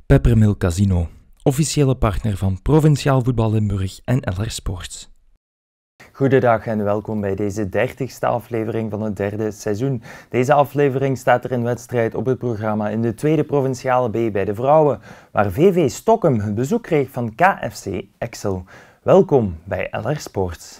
Peppermill Casino, officiële partner van Provinciaal Voetbal Limburg en LR Sports. Goedendag en welkom bij deze 30ste aflevering van het derde seizoen. Deze aflevering staat er een wedstrijd op het programma in de tweede Provinciale B bij de vrouwen, waar VV Stokkum het bezoek kreeg van KFC Exel. Welkom bij LR Sports.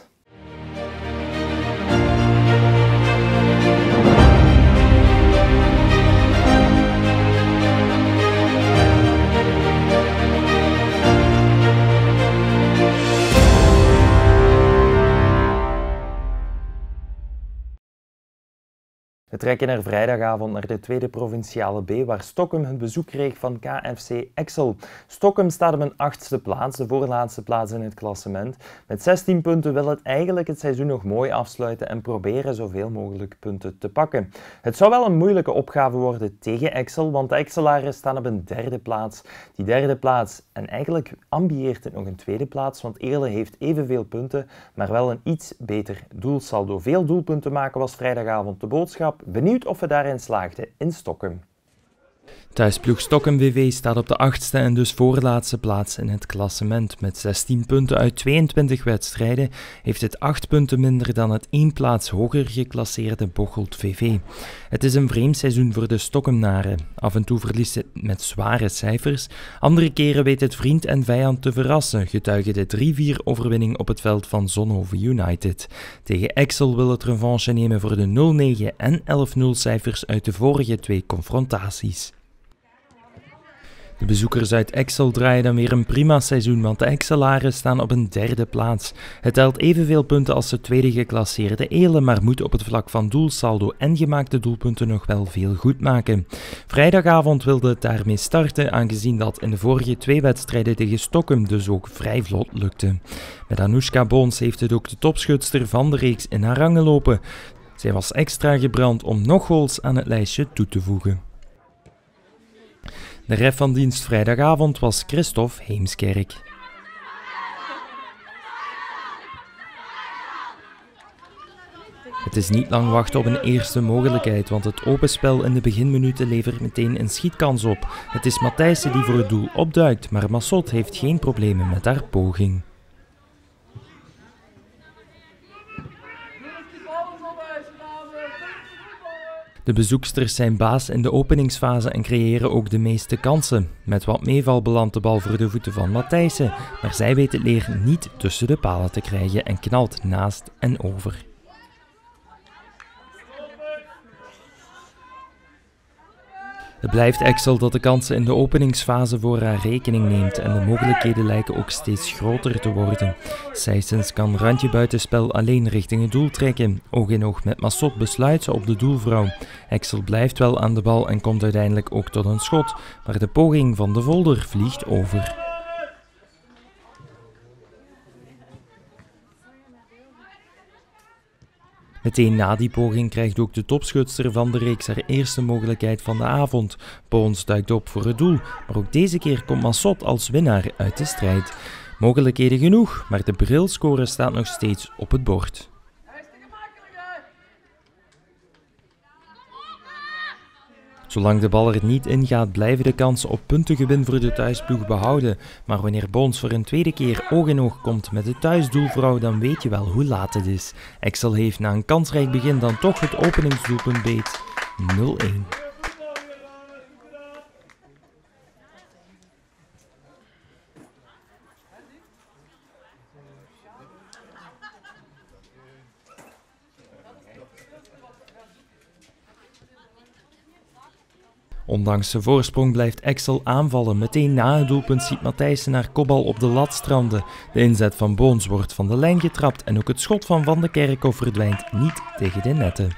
We trekken er vrijdagavond naar de tweede Provinciale B, waar Stokkum het bezoek kreeg van KFC Exel. Stokkum staat op een 8e plaats, de voorlaatste plaats in het klassement. Met 16 punten wil het eigenlijk het seizoen nog mooi afsluiten en proberen zoveel mogelijk punten te pakken. Het zou wel een moeilijke opgave worden tegen Exel, want de Exelaren staan op een 3e plaats. Die 3e plaats, en eigenlijk ambieert het nog een 2e plaats, want Eerle heeft evenveel punten, maar wel een iets beter doelsaldo. Veel doelpunten maken was vrijdagavond de boodschap. Benieuwd of we daarin slaagden in Stokkum. Thuisploeg Stokkum VV staat op de 8e en dus voorlaatste plaats in het klassement. Met 16 punten uit 22 wedstrijden heeft het 8 punten minder dan het 1 plaats hoger geclasseerde Bocholt VV. Het is een vreemd seizoen voor de Stokkumnaren. Af en toe verliest het met zware cijfers, andere keren weet het vriend en vijand te verrassen, getuige de 3-4 overwinning op het veld van Zonhoven United. Tegen Exel wil het revanche nemen voor de 0-9 en 11-0 cijfers uit de vorige 2 confrontaties. De bezoekers uit Exel draaien dan weer een prima seizoen, want de Exelaren staan op een 3e plaats. Het telt evenveel punten als de tweede geclasseerde Eerle, maar moet op het vlak van doelsaldo en gemaakte doelpunten nog wel veel goed maken. Vrijdagavond wilde het daarmee starten, aangezien dat in de vorige 2 wedstrijden tegen Stokkum dus ook vrij vlot lukte. Met Anoushka Boons heeft het ook de topschutster van de reeks in haar rangen lopen. Zij was extra gebrand om nog goals aan het lijstje toe te voegen. De ref van dienst vrijdagavond was Christophe Heemskerk. Het is niet lang wachten op een eerste mogelijkheid, want het open spel in de beginminuten levert meteen een schietkans op. Het is Matthijssen die voor het doel opduikt, maar Massot heeft geen problemen met haar poging. De bezoeksters zijn baas in de openingsfase en creëren ook de meeste kansen. Met wat meeval belandt de bal voor de voeten van Matthijssen, maar zij weet het leer niet tussen de palen te krijgen en knalt naast en over. Het blijft Exel dat de kansen in de openingsfase voor haar rekening neemt en de mogelijkheden lijken ook steeds groter te worden. Sijsens kan randje buitenspel alleen richting het doel trekken. Oog in oog met Massot besluit ze op de doelvrouw. Exel blijft wel aan de bal en komt uiteindelijk ook tot een schot, maar de poging van de Volder vliegt over. Meteen na die poging krijgt ook de topschutster van de reeks haar eerste mogelijkheid van de avond. Boons duikt op voor het doel, maar ook deze keer komt Massot als winnaar uit de strijd. Mogelijkheden genoeg, maar de brilscore staat nog steeds op het bord. Zolang de bal er niet in gaat, blijven de kansen op puntengewin voor de thuisploeg behouden. Maar wanneer Boons voor een tweede keer oog in oog komt met de thuisdoelvrouw, dan weet je wel hoe laat het is. Exel heeft na een kansrijk begin dan toch het openingsdoelpunt beet. 0-1. Ondanks zijn voorsprong blijft Exel aanvallen. Meteen na het doelpunt ziet Matthijssen haar kopbal op de lat stranden. De inzet van Boons wordt van de lijn getrapt en ook het schot van Van de Kerkhof verdwijnt niet tegen de netten.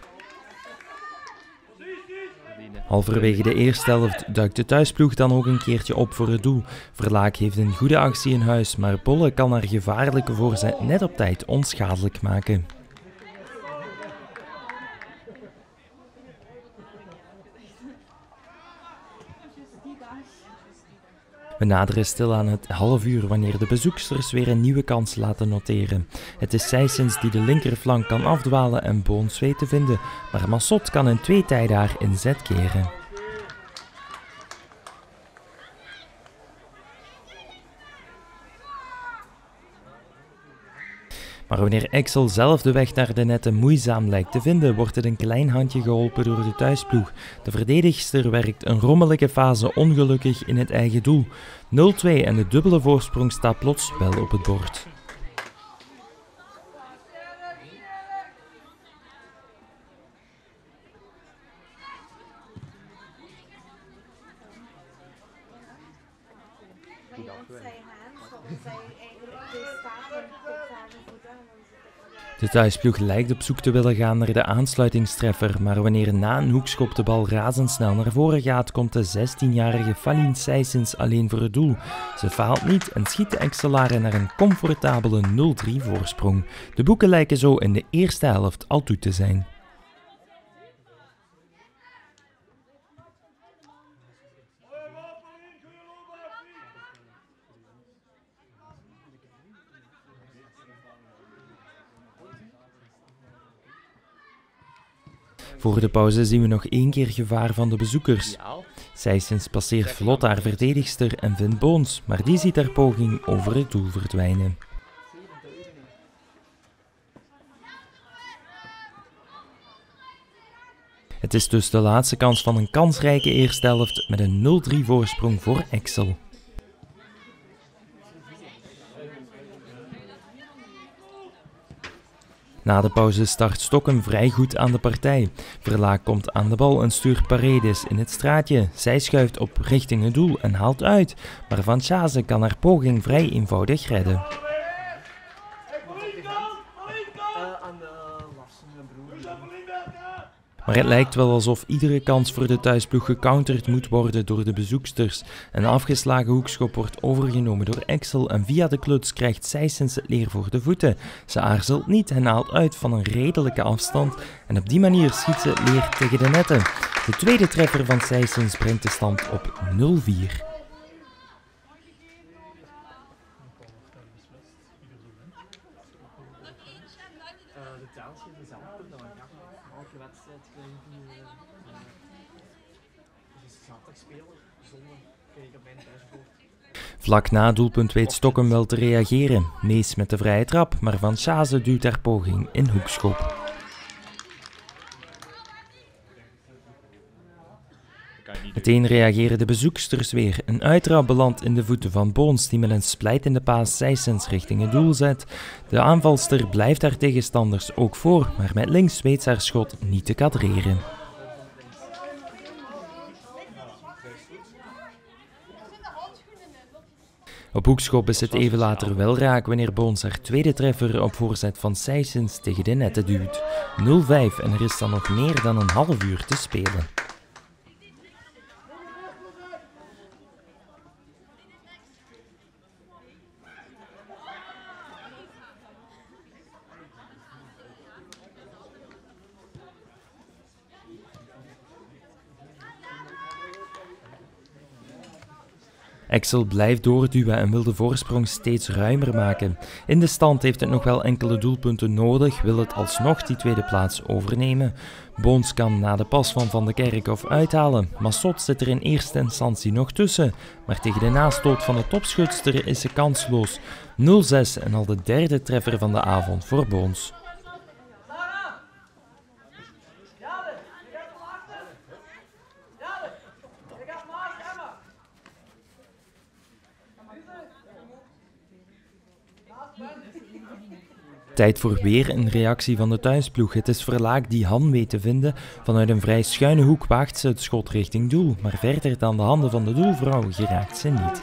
Halverwege de eerste helft duikt de thuisploeg dan ook een keertje op voor het doel. Verlaak heeft een goede actie in huis, maar Bolle kan haar gevaarlijke voorzet net op tijd onschadelijk maken. We naderen stilaan het half uur wanneer de bezoeksters weer een nieuwe kans laten noteren. Het is Sijsens die de linkerflank kan afdwalen en Boons weet te vinden, maar Massot kan in 2 tijden haar inzet keren. Maar wanneer Exel zelf de weg naar de netten moeizaam lijkt te vinden, wordt het een klein handje geholpen door de thuisploeg. De verdedigster werkt een rommelige fase ongelukkig in het eigen doel. 0-2 en de dubbele voorsprong staat plots wel op het bord. De thuisploeg lijkt op zoek te willen gaan naar de aansluitingstreffer, maar wanneer na een hoekschop de bal razendsnel naar voren gaat, komt de 16-jarige Falien Sijsens alleen voor het doel. Ze faalt niet en schiet de Excelaren naar een comfortabele 0-3 voorsprong. De boeken lijken zo in de eerste helft al toe te zijn. Voor de pauze zien we nog één keer gevaar van de bezoekers. Sijsens passeert vlot haar verdedigster en vindt Boons, maar die ziet haar poging over het doel verdwijnen. Het is dus de laatste kans van een kansrijke eerste helft met een 0-3 voorsprong voor Exel. Na de pauze start Stokkum vrij goed aan de partij. Verlaag komt aan de bal en stuurt Paredes in het straatje. Zij schuift op richting het doel en haalt uit, maar Van Schaase kan haar poging vrij eenvoudig redden. Maar het lijkt wel alsof iedere kans voor de thuisploeg gecounterd moet worden door de bezoeksters. Een afgeslagen hoekschop wordt overgenomen door Exel en via de kluts krijgt Sijsens het leer voor de voeten. Ze aarzelt niet en haalt uit van een redelijke afstand en op die manier schiet ze het leer tegen de netten. De tweede treffer van Sijsens brengt de stand op 0-4. Vlak na doelpunt weet Stokkum wel te reageren. Mees met de vrije trap, maar Van Schaase duwt haar poging in hoekschop. Meteen reageren de bezoeksters weer. Een uittrap belandt in de voeten van Boons, die met een splijtende paas Sijsens richting het doel zet. De aanvalster blijft haar tegenstanders ook voor, maar met links weet ze haar schot niet te kadreren. Op hoekschop is het even later wel raak wanneer Boons haar tweede treffer op voorzet van Sijsens tegen de netten duwt. 0-5 en er is dan nog meer dan een half uur te spelen. Exel blijft doorduwen en wil de voorsprong steeds ruimer maken. In de stand heeft het nog wel enkele doelpunten nodig, wil het alsnog die tweede plaats overnemen. Boons kan na de pas van Van de Kerkhof uithalen. Massot zit er in eerste instantie nog tussen, maar tegen de nastoot van de topschutster is ze kansloos. 0-6 en al de derde treffer van de avond voor Boons. Tijd voor weer een reactie van de thuisploeg. Het is Verlaak die Han weet te vinden. Vanuit een vrij schuine hoek waagt ze het schot richting doel, maar verder dan de handen van de doelvrouw geraakt ze niet.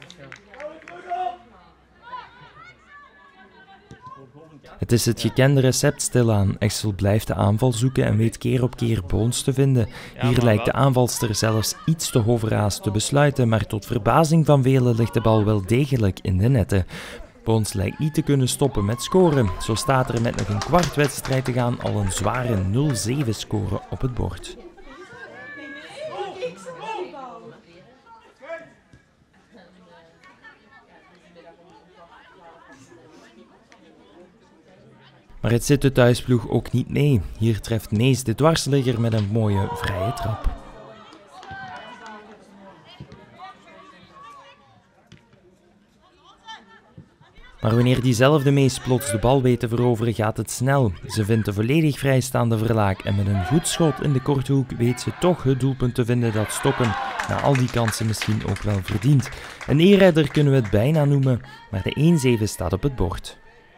Het is het gekende recept stilaan. Exel blijft de aanval zoeken en weet keer op keer Boons te vinden. Hier lijkt de aanvalster zelfs iets te overhaast te besluiten, maar tot verbazing van velen ligt de bal wel degelijk in de netten. Boons lijkt niet te kunnen stoppen met scoren. Zo staat er met nog een kwart wedstrijd te gaan al een zware 0-7 score op het bord. Maar het zit de thuisploeg ook niet mee. Hier treft Mees de dwarsligger met een mooie vrije trap. Maar wanneer diezelfde Mees plots de bal weet te veroveren, gaat het snel. Ze vindt de volledig vrijstaande Verlaak en met een goed schot in de korte hoek weet ze toch het doelpunt te vinden dat Stokkem na al die kansen misschien ook wel verdient. Een eerredder kunnen we het bijna noemen, maar de 1-7 staat op het bord.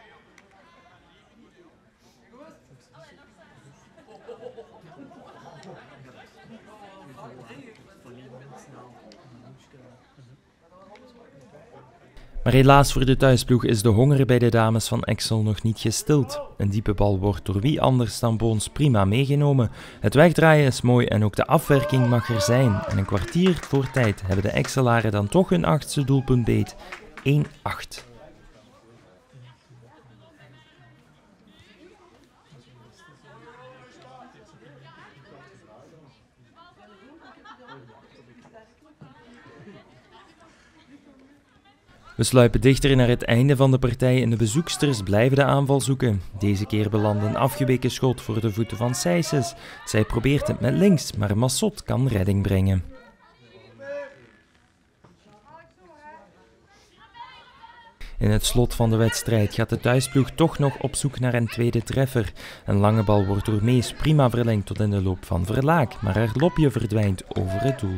Maar helaas voor de thuisploeg is de honger bij de dames van Exel nog niet gestild. Een diepe bal wordt door wie anders dan Boons prima meegenomen. Het wegdraaien is mooi en ook de afwerking mag er zijn. En een kwartier voor tijd hebben de Exelaren dan toch hun 8e doelpunt beet. 1-8. We sluipen dichter naar het einde van de partij en de bezoeksters blijven de aanval zoeken. Deze keer belandt een afgeweken schot voor de voeten van Sijses. Zij probeert het met links, maar Massot kan redding brengen. In het slot van de wedstrijd gaat de thuisploeg toch nog op zoek naar een tweede treffer. Een lange bal wordt door Mees prima verlengd tot in de loop van Verlaak, maar haar lopje verdwijnt over het doel.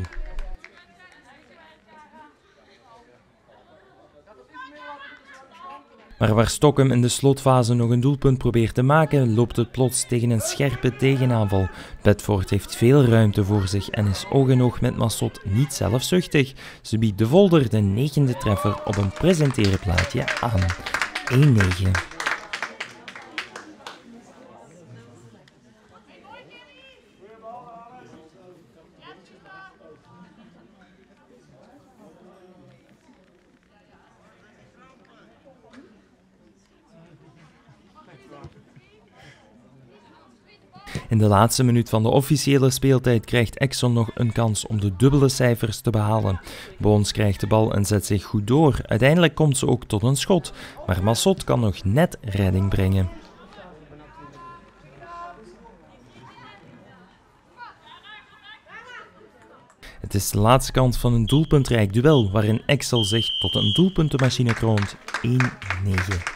Maar waar Stokkem in de slotfase nog een doelpunt probeert te maken, loopt het plots tegen een scherpe tegenaanval. Bedford heeft veel ruimte voor zich en is oog in oog met Massot niet zelfzuchtig. Ze biedt de Volder de 9e treffer op een presenterenplaatje aan. 1-9. In de laatste minuut van de officiële speeltijd krijgt Exel nog een kans om de dubbele cijfers te behalen. Boons krijgt de bal en zet zich goed door. Uiteindelijk komt ze ook tot een schot, maar Massot kan nog net redding brengen. Het is de laatste kans van een doelpuntrijk duel, waarin Exel zich tot een doelpuntenmachine kroont. 1-9.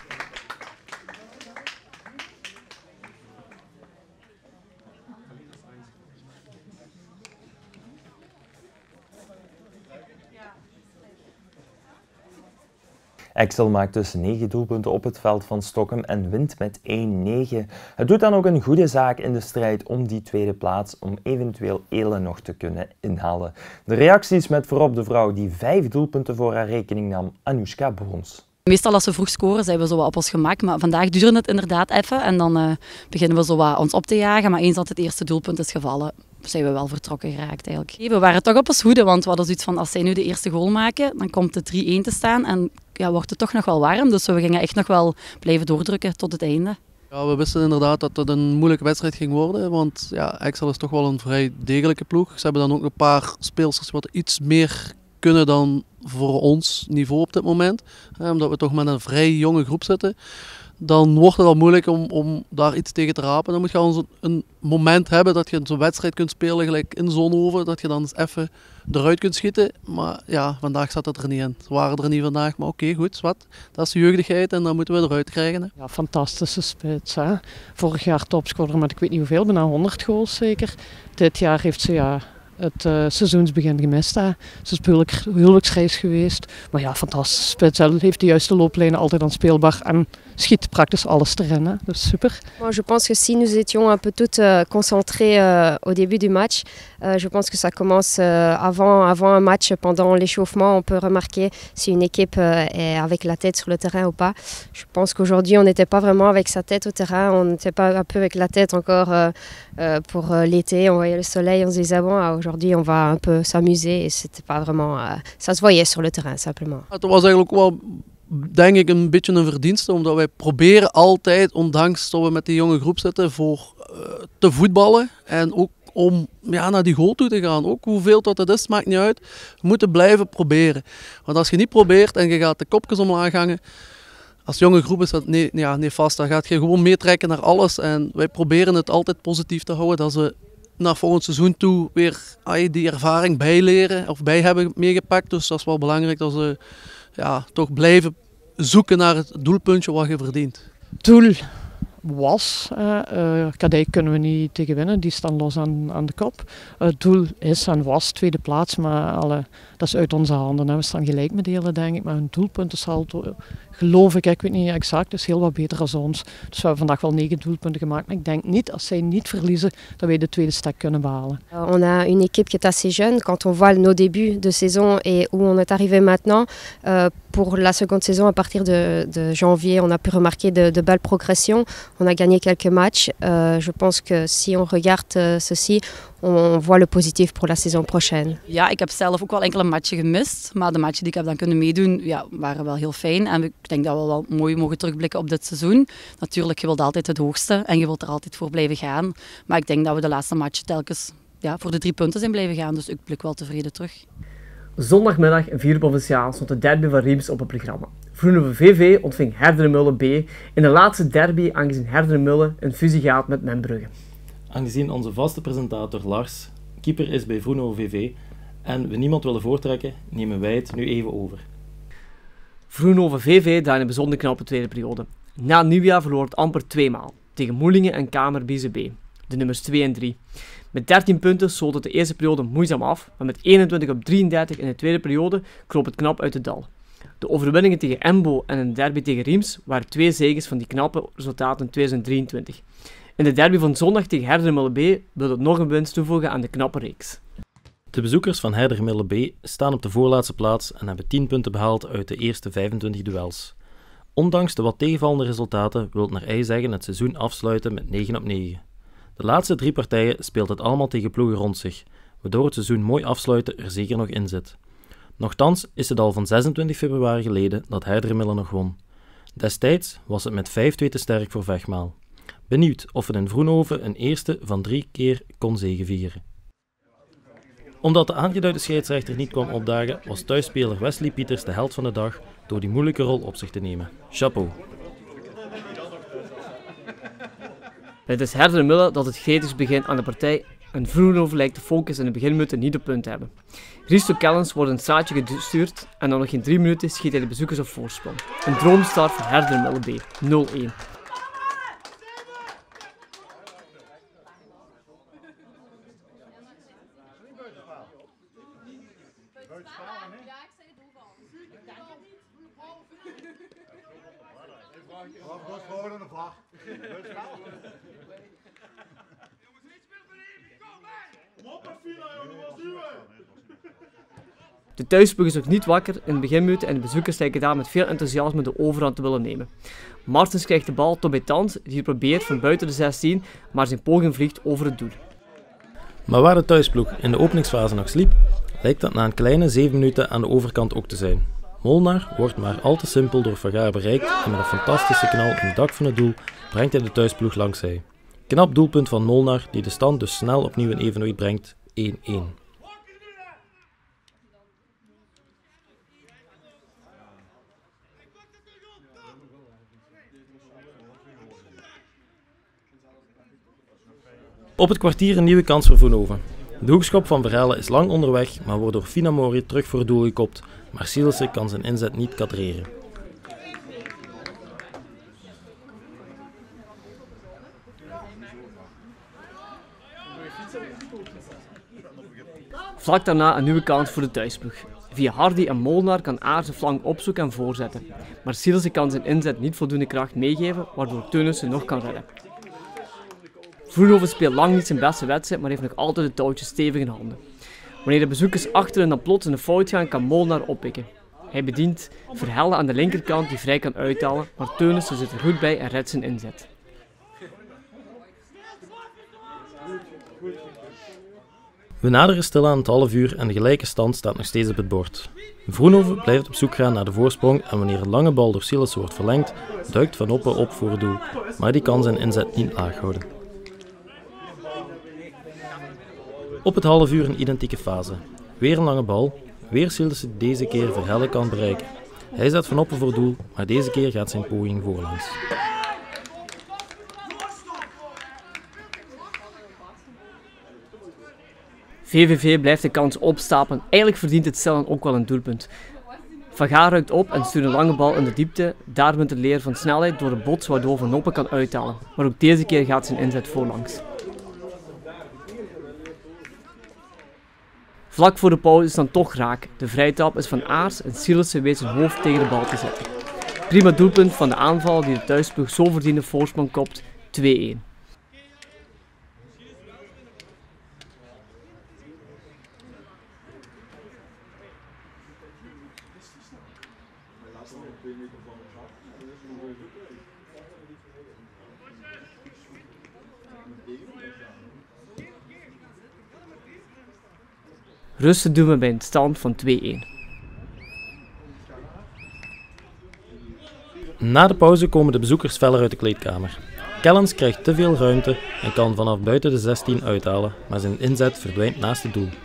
Exel maakt dus 9 doelpunten op het veld van Stokkem en wint met 1-9. Het doet dan ook een goede zaak in de strijd om die tweede plaats, om eventueel Ele nog te kunnen inhalen. De reacties met voorop de vrouw die 5 doelpunten voor haar rekening nam, Anoushka Boons. Meestal als we vroeg scoren zijn we zo wat op ons gemak, maar vandaag duurde het inderdaad even en dan beginnen we zo wat ons op te jagen. Maar eens dat het eerste doelpunt is gevallen, zijn we wel vertrokken geraakt eigenlijk. We waren toch op ons hoede, want we hadden zoiets van als zij nu de eerste goal maken, dan komt het 3-1 te staan en ja, wordt het toch nog wel warm. Dus we gingen echt nog wel blijven doordrukken tot het einde. Ja, we wisten inderdaad dat het een moeilijke wedstrijd ging worden, want ja, Exel is toch wel een vrij degelijke ploeg. Ze hebben dan ook een paar speelsters wat iets meer kunnen dan voor ons niveau op dit moment. Omdat we toch met een vrij jonge groep zitten. Dan wordt het al moeilijk om daar iets tegen te rapen. Dan moet je al een moment hebben dat je zo'n wedstrijd kunt spelen, gelijk in Zonhoven, dat je dan eens even eruit kunt schieten. Maar ja, vandaag zat het er niet in. Ze waren er niet vandaag, maar oké, goed, wat. Dat is de jeugdigheid en dan moeten we eruit krijgen. Hè. Ja, fantastische spits. Hè? Vorig jaar topscorer met ik weet niet hoeveel, bijna 100 goals zeker. Dit jaar heeft ze het seizoensbegin gemist. Hè. Ze is huwelijksreis geweest. Maar ja, fantastische spits. Ze heeft de juiste looplijnen altijd aan speelbaar en schiet praktisch alles erin. Hè. Dat is super. Moi, je pense que si nous étions un peu toutes concentrées au début du match, je pense que ça commence avant un match, pendant l'échauffement, on peut remarquer si une équipe est avec la tête sur le terrain ou pas. Je pense qu'aujourd'hui, on n'était pas vraiment avec sa tête au terrain, on n'était pas un peu avec la tête encore pour l'été. On voyait le soleil, on se disait bon, aujourd'hui on va un peu s'amuser et c'était pas vraiment, ça se voyait sur le terrain simplement. Het was eigenlijk wel, denk ik, een beetje een verdienste, omdat wij proberen altijd, ondanks dat we met die jonge groep zitten, voor te voetballen en ook om naar die goal toe te gaan. Ook hoeveel dat het is, maakt niet uit. We moeten blijven proberen. Want als je niet probeert en je gaat de kopjes omlaag hangen, als jonge groep is dat niet vast. Dan gaat je gewoon meetrekken naar alles. En wij proberen het altijd positief te houden, dat ze naar volgend seizoen toe weer die ervaring bijleren of bij hebben meegepakt. Dus dat is wel belangrijk dat ze toch blijven zoeken naar het doelpuntje wat je verdient? Doel was, Kadijk kunnen we niet tegen winnen, die staan los aan de kop. Het doel is en was tweede plaats, maar dat is uit onze handen. We staan gelijk met delen, denk ik, maar hun doelpuntensaldo, geloof ik weet niet exact, is heel wat beter dan ons. Dus we hebben vandaag wel 9 doelpunten gemaakt, maar ik denk niet, als zij niet verliezen, dat wij de tweede stek kunnen behalen. On a une équipe qui est assez jeune. Quand on voit nos débuts de saison et où on est arrivé maintenant, pour la seconde saison, à partir de janvier, on a pu remarquer de belles progressions. On a gagné quelques matchs. Je pense que si on regarde ceci, on voit le positief pour la saison prochaine. Ja, ik heb zelf ook wel enkele matchen gemist, maar de matchen die ik heb dan kunnen meedoen, ja, waren wel heel fijn. En ik denk dat we wel mooi mogen terugblikken op dit seizoen. Natuurlijk, je wilt altijd het hoogste en je wilt er altijd voor blijven gaan. Maar ik denk dat we de laatste matchen telkens voor de 3 punten zijn blijven gaan, dus ik blik wel tevreden terug. Zondagmiddag in 4 provinciaal stond de derby van Riems op het programma. Vroenhoven VV ontving Herderenmulle B in de laatste derby, aangezien Herderenmulle een fusie gaat met Membrugge. Aangezien onze vaste presentator Lars keeper is bij Vroenhoven VV en we niemand willen voortrekken, nemen wij het nu even over. Vroenhoven VV draaide een bijzonder knappe tweede periode. Na het nieuwjaar verloor het amper 2 maal, tegen Moelingen en Kamerbieze B, de nummers 2 en 3. Met 13 punten sloot het de eerste periode moeizaam af, maar met 21-33 in de tweede periode kroop het knap uit het dal. De overwinningen tegen Embo en een derby tegen Riems waren 2 zeges van die knappe resultaten in 2023. In de derby van zondag tegen Herderenmulle B wil het nog een winst toevoegen aan de knappe reeks. De bezoekers van Herderenmulle B staan op de voorlaatste plaats en hebben 10 punten behaald uit de eerste 25 duels. Ondanks de wat tegenvallende resultaten wil het naar ei zeggen het seizoen afsluiten met 9-9. De laatste 3 partijen speelt het allemaal tegen ploegen rond zich, waardoor het seizoen mooi afsluiten er zeker nog in zit. Nochtans is het al van 26 februari geleden dat Herderenmulle nog won. Destijds was het met 5-2 te sterk voor Vechtmaal. Benieuwd of het in Vroenhoven een eerste van 3 keer kon zegevieren. Omdat de aangeduide scheidsrechter niet kwam opdagen, was thuisspeler Wesley Pieters de held van de dag door die moeilijke rol op zich te nemen. Chapeau! Het is Herderenmulle dat het gretigst begint aan de partij en Vroenhoven lijkt de focus in de beginminuten niet op punt te hebben. Risto Kellens wordt een straatje gestuurd en dan nog geen 3 minuten schiet hij de bezoekers op voorsprong. Een droomstart voor Herderenmulle B, 0-1. De thuisploeg is nog niet wakker in het beginminuten en de bezoekers lijken daar met veel enthousiasme de overhand te willen nemen. Martens krijgt de bal tot bij Tans, die het probeert van buiten de 16, maar zijn poging vliegt over het doel. Maar waar de thuisploeg in de openingsfase nog sliep, lijkt dat na een kleine 7 minuten aan de overkant ook te zijn. Molnar wordt maar al te simpel door Vagaar bereikt en met een fantastische knal in het dak van het doel brengt hij de thuisploeg langs zij. Knap doelpunt van Molnar die de stand dus snel opnieuw in evenwicht brengt, 1-1. Op het kwartier een nieuwe kans voor Vroenhoven. De hoekschop van Verhelle is lang onderweg, maar wordt door Finamori terug voor het doel gekopt, maar Sielsen kan zijn inzet niet kadreren. Vlak daarna een nieuwe kans voor de thuisploeg. Via Hardy en Molnar kan Aar zijn flank opzoeken en voorzetten, maar Sielsen kan zijn inzet niet voldoende kracht meegeven, waardoor Teunissen nog kan redden. Vroenhoven speelt lang niet zijn beste wedstrijd, maar heeft nog altijd de touwtjes stevig in handen. Wanneer de bezoekers achterin dan plots in de fout gaan, kan Molnar oppikken. Hij bedient Verhelle aan de linkerkant die vrij kan uithalen, maar Teunissen zit er goed bij en redt zijn inzet. We naderen stilaan het half uur en de gelijke stand staat nog steeds op het bord. Vroenhoven blijft op zoek gaan naar de voorsprong en wanneer een lange bal door Sielsen wordt verlengd, duikt Van Oppen op voor het doel, maar die kan zijn inzet niet laag houden. Op het half uur een identieke fase. Weer een lange bal, weer Sielsen deze keer Verhelle kan bereiken. Hij zet Van Oppen voor het doel, maar deze keer gaat zijn poging voorlangs. VVV blijft de kans opstapelen. Eigenlijk verdient het stellen ook wel een doelpunt. Van Gaar ruikt op en stuurt een lange bal in de diepte. Daar wint de Leer van snelheid door een bots waardoor Van Noppen kan uithalen. Maar ook deze keer gaat zijn inzet voorlangs. Vlak voor de pauze is dan toch raak. De vrije trap is van Aars en Sielissen weet zijn hoofd tegen de bal te zetten. Prima doelpunt van de aanval die de thuisploeg zo verdiende voorsprong kopt, 2-1. Rusten doen we bij een stand van 2-1. Na de pauze komen de bezoekers feller uit de kleedkamer. Kellens krijgt te veel ruimte en kan vanaf buiten de 16 uithalen, maar zijn inzet verdwijnt naast het doel.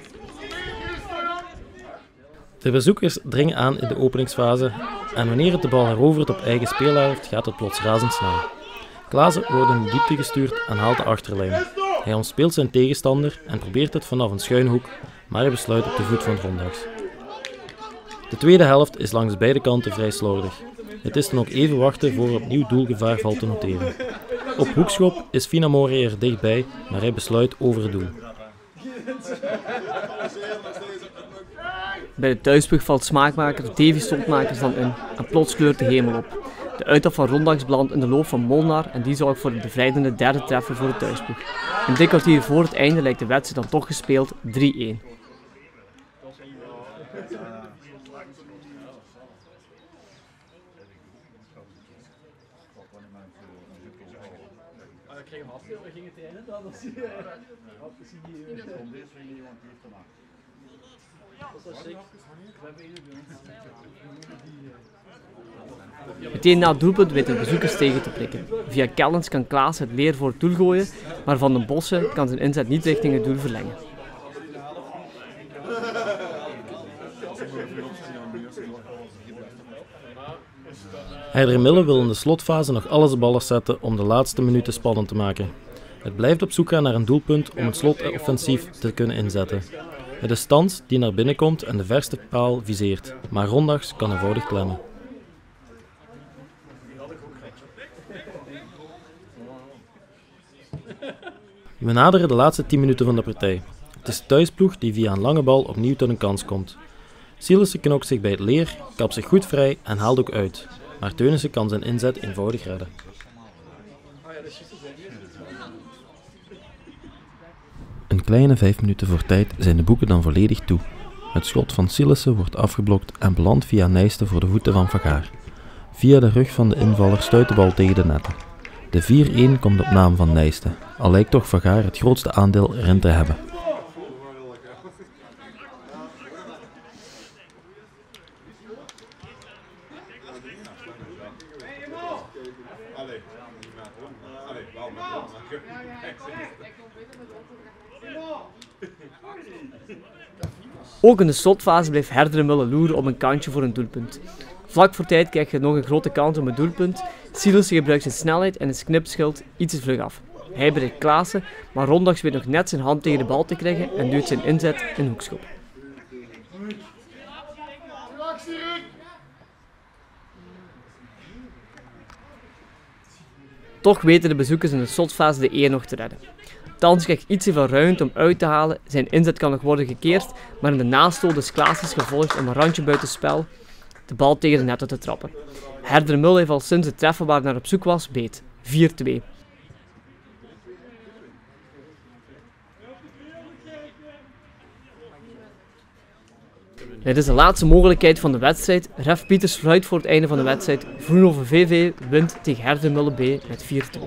De bezoekers dringen aan in de openingsfase en wanneer het de bal herovert op eigen speelhelft gaat het plots razendsnel. Klaassen wordt in de diepte gestuurd en haalt de achterlijn. Hij ontspeelt zijn tegenstander en probeert het vanaf een schuine hoek, maar hij besluit op de voet van Rondags. De tweede helft is langs beide kanten vrij slordig. Het is dan ook even wachten voor opnieuw doelgevaar valt te noteren. Op hoekschop is Finamori er dichtbij, maar hij besluit over het doel. Bij de thuisploeg valt smaakmaker Davy Stoltmakers dan in en plots kleurt de hemel op. De uittrap van Rondags belandt in de loop van Molnar en die zorgt voor de bevrijdende derde treffer voor de thuisploeg. Een dik kwartier voor het einde lijkt de wedstrijd dan toch gespeeld 3-1. Meteen na het doelpunt weten de bezoekers tegen te prikken. Via Kellens kan Klaas het Leer voor het doel gooien, maar Van den Bossen kan zijn inzet niet richting het doel verlengen. Heidermille wil in de slotfase nog alles op alles zetten om de laatste minuten spannend te maken. Het blijft op zoek gaan naar een doelpunt om het slotoffensief te kunnen inzetten. Het is Stans die naar binnen komt en de verste paal viseert, maar Rondags kan eenvoudig klemmen. We naderen de laatste 10 minuten van de partij. Het is de thuisploeg die via een lange bal opnieuw tot een kans komt. Sielissen knokt zich bij het Leer, kapt zich goed vrij en haalt ook uit. Maar Teunissen kan zijn inzet eenvoudig redden. Een kleine 5 minuten voor tijd zijn de boeken dan volledig toe. Het schot van Sielissen wordt afgeblokt en belandt via Nijste voor de voeten van Van Gaar. Via de rug van de invaller stuit de bal tegen de netten. De 4-1 komt op naam van Nijste, al lijkt toch Van Gaar het grootste aandeel erin te hebben. Ook in de slotfase blijft Heidermille loeren op een kantje voor een doelpunt. Vlak voor tijd krijg je nog een grote kans op een doelpunt. Sielissen gebruikt zijn snelheid en het knipschild iets te vlug af. Hij bereikt Klaassen, maar Rondags weet nog net zijn hand tegen de bal te krijgen en duwt zijn inzet in hoekschop. Toch weten de bezoekers in de slotfase de eer nog te redden. Thans krijgt iets te veel ruimte om uit te halen, zijn inzet kan nog worden gekeerd, maar in de nastoot is Klaassen gevolgd om een randje buitenspel de bal tegen de netten te trappen. Heidermille heeft al sinds de treffer waar hij naar op zoek was beet. 4-2. Dit is de laatste mogelijkheid van de wedstrijd. Ref Pieters fluit voor het einde van de wedstrijd. Vroenhoven VV wint tegen Heidermille B met 4-2.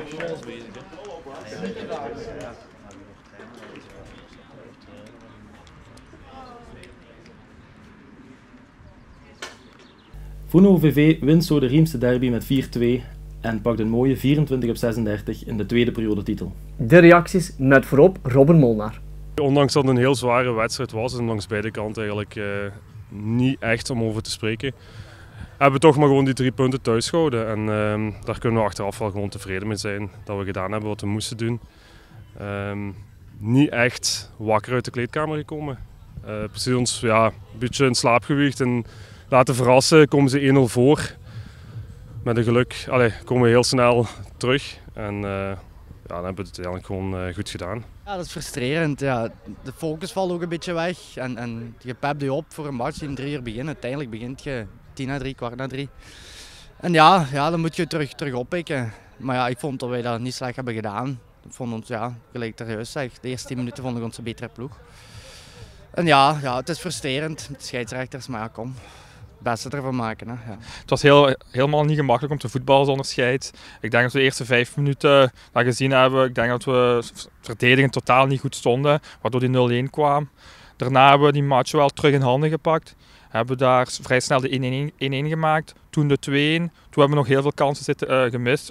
Vroenhoven VV wint zo de Riemse derby met 4-2 en pakt een mooie 24/36 in de tweede periodetitel. De reacties met voorop Robin Molnar. Ondanks dat het een heel zware wedstrijd was en langs beide kanten eigenlijk niet echt om over te spreken, hebben we toch maar gewoon die 3 punten thuis gehouden. En daar kunnen we achteraf wel gewoon tevreden mee zijn dat we gedaan hebben wat we moesten doen. Niet echt wakker uit de kleedkamer gekomen. Precies ons een beetje in slaap gewiegd en laten verrassen, komen ze 1-0 voor. Met een geluk komen we heel snel terug. En dan hebben we het uiteindelijk gewoon goed gedaan. Ja, dat is frustrerend. Ja. De focus valt ook een beetje weg. En je pept je op voor een match die om 3 uur begint. Uiteindelijk begint je 2:50, 2:45. En ja, dan moet je terug oppikken. Maar ja, ik vond dat wij dat niet slecht hebben gedaan. Ik vond ons, gelijk daar juist zeg, de eerste 10 minuten vond ik ons een betere ploeg. En ja, het is frustrerend met de scheidsrechters, maar ja, kom. Het beste ervan maken. Hè. Ja. Het was helemaal niet gemakkelijk om te voetballen zonder scheid. Ik denk dat we de eerste 5 minuten dat gezien hebben. Ik denk dat we verdedigend totaal niet goed stonden, waardoor die 0-1 kwam. Daarna hebben we die match wel terug in handen gepakt. Hebben daar vrij snel de 1-1 gemaakt. Toen de 2-1. Toen hebben we nog heel veel kansen gemist.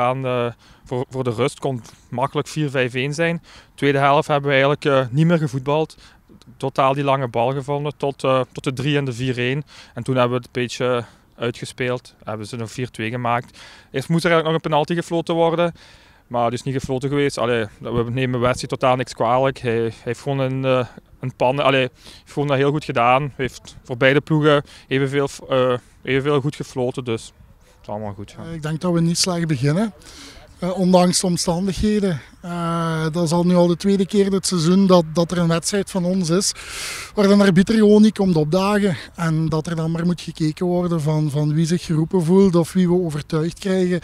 Voor de rust kon makkelijk 4-5-1 zijn. Tweede helft hebben we eigenlijk niet meer gevoetbald. Totaal die lange bal gevonden tot de 3 en de 4-1. En toen hebben we het een beetje uitgespeeld. Hebben ze nog 4-2 gemaakt. Eerst moest er eigenlijk nog een penalty gefloten worden. Maar het is niet gefloten geweest. We nemen Wesley totaal niks kwalijk. Hij heeft gewoon een pan. Heeft gewoon dat heel goed gedaan. Hij heeft voor beide ploegen evenveel goed gefloten. Dus het is allemaal goed. Ja. Ik denk dat we niet slecht beginnen. Ondanks de omstandigheden. Dat is al nu al de tweede keer dit seizoen dat er een wedstrijd van ons is waar de arbiter gewoon niet komt opdagen. En dat er dan maar moet gekeken worden van wie zich geroepen voelt of wie we overtuigd krijgen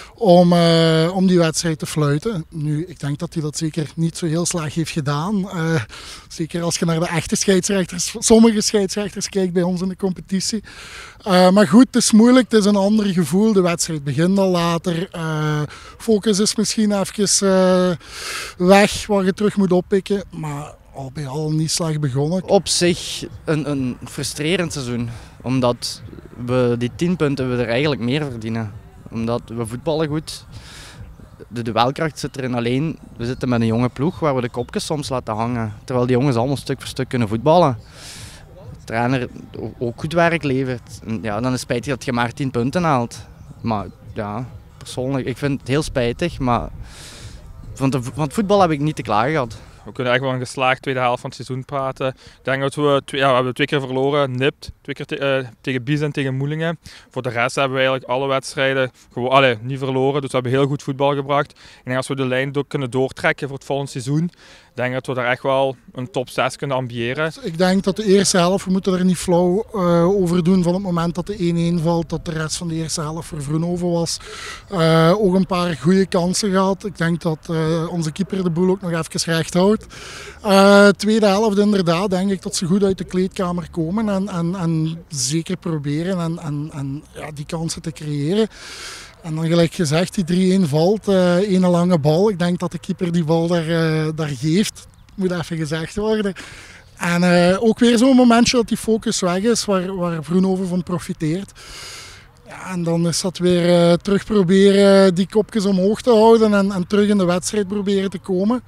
om die wedstrijd te fluiten. Nu, ik denk dat hij dat zeker niet zo heel slecht heeft gedaan. Zeker als je naar de echte scheidsrechters, sommige scheidsrechters kijkt bij ons in de competitie. Maar goed, het is moeilijk, het is een ander gevoel. De wedstrijd begint al later. Focus is misschien even weg waar je terug moet oppikken. Maar al bij al niet slecht begonnen. Op zich een frustrerend seizoen. Omdat we die 10 punten we er eigenlijk meer verdienen. Omdat we voetballen goed. De duelkracht zit erin, alleen we zitten met een jonge ploeg waar we de kopjes soms laten hangen. Terwijl die jongens allemaal stuk voor stuk kunnen voetballen. De trainer ook goed werk levert. En ja, dan is het spijtig dat je maar 10 punten haalt. Maar ja, persoonlijk, ik vind het heel spijtig. Maar van het voetbal heb ik niet te klagen gehad. We kunnen echt wel een geslaagd tweede helft van het seizoen praten. Ik denk dat we hebben 2 keer verloren, nipt. 2 keer tegen Bies en tegen Moelingen. Voor de rest hebben we eigenlijk alle wedstrijden niet verloren. Dus we hebben heel goed voetbal gebracht. Ik denk als we de lijn kunnen doortrekken voor het volgende seizoen, ik denk dat we daar echt wel een top 6 kunnen ambiëren. Ik denk dat de eerste helft, we moeten er niet flauw over doen van het moment dat de 1-1 valt, dat de rest van de eerste helft voor Vroenhoven was. Ook een paar goede kansen gehad. Ik denk dat onze keeper de boel ook nog even recht houdt. Tweede helft inderdaad, denk ik dat ze goed uit de kleedkamer komen en zeker proberen en die kansen te creëren. En dan gelijk gezegd, die 3-1 valt, een lange bal. Ik denk dat de keeper die bal daar geeft, moet even gezegd worden. En ook weer zo'n momentje dat die focus weg is, waar Vroenhoven van profiteert. Ja, en dan is dat weer terug proberen die kopjes omhoog te houden en terug in de wedstrijd proberen te komen.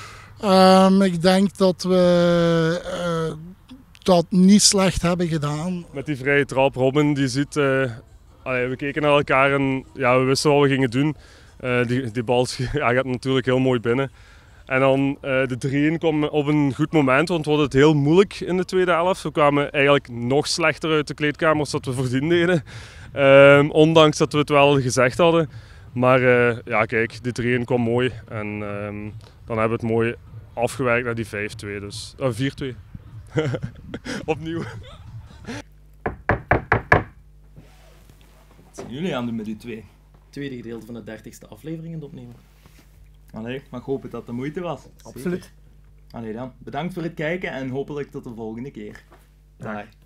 Ik denk dat we dat niet slecht hebben gedaan. Met die vrije trap, Robin die ziet... we keken naar elkaar en we wisten wat we gingen doen. Die bal gaat natuurlijk heel mooi binnen. En dan de 3-1 kwam op een goed moment, want we hadden het heel moeilijk in de tweede helft. We kwamen eigenlijk nog slechter uit de kleedkamer als dat we voordien deden. Ondanks dat we het wel gezegd hadden. Maar kijk, die 3-1 kwam mooi. En dan hebben we het mooi afgewerkt naar die 5-2. Dus 4-2. Opnieuw. Wat zijn jullie aan het doen met die 2? Tweede gedeelte van de 30ste aflevering aan het opnemen. Allee, maar ik hoop dat dat de moeite was. Absoluut. Zeker. Allee dan, bedankt voor het kijken en hopelijk tot de volgende keer. Dag.